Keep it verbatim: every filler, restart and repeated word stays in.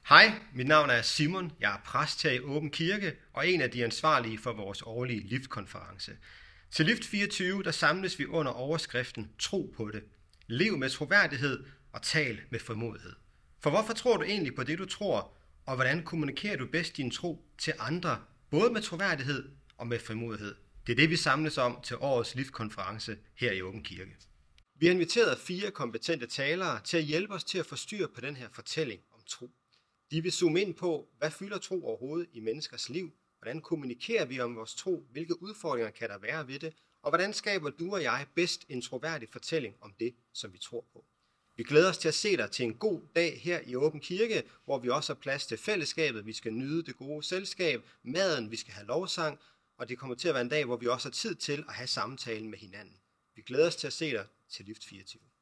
Hej, mit navn er Simon. Jeg er præst her i Åben Kirke og en af de ansvarlige for vores årlige Lift-konference. Til Lift fireogtyve der samles vi under overskriften Tro på det. Lev med troværdighed og tal med frimodighed. For hvorfor tror du egentlig på det, du tror, og hvordan kommunikerer du bedst din tro til andre, både med troværdighed og med frimodighed? Det er det, vi samles om til årets Lift-konference her i Åben Kirke. Vi har inviteret fire kompetente talere til at hjælpe os til at få styr på den her fortælling om tro. De vil zoome ind på, hvad fylder tro overhovedet i menneskers liv? Hvordan kommunikerer vi om vores tro? Hvilke udfordringer kan der være ved det? Og hvordan skaber du og jeg bedst en troværdig fortælling om det, som vi tror på? Vi glæder os til at se dig til en god dag her i Åben Kirke, hvor vi også har plads til fællesskabet. Vi skal nyde det gode selskab, maden, vi skal have lovsang, og det kommer til at være en dag, hvor vi også har tid til at have samtalen med hinanden. Vi glæder os til at se dig til Lift fireogtyve.